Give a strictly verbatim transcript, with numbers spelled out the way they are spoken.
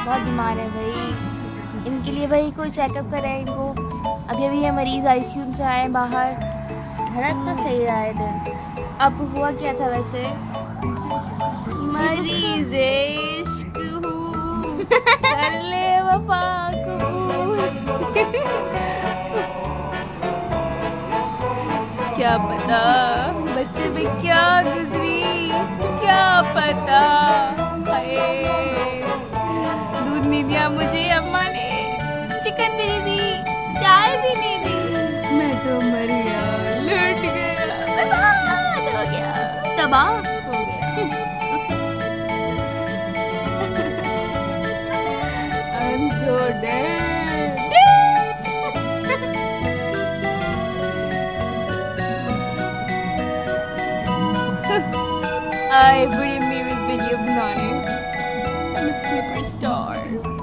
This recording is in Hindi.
बहुत बीमार है भाई। इनके लिए भाई कोई चेकअप कराए इनको। अभी अभी ये मरीज़ आईसीयू से आए बाहर। धड़क तो सही रहा है दिल। अब हुआ क्या था वैसे? मरीज़ इश्क हूँ, कर ले वफा कबूल। क्या पता बच्चे में क्या गुजरी, क्या पता। दूध नहीं दिया मुझे अम्मा ने, चिकन भी नहीं दी, चाय भी नहीं दी। मैं तो मर गया, लुट गया, बर्बाद हो गया, तबाह हो गया। I'm so dead. आई बड़ी मेरी वीडियो बनाने। I'm a superstar.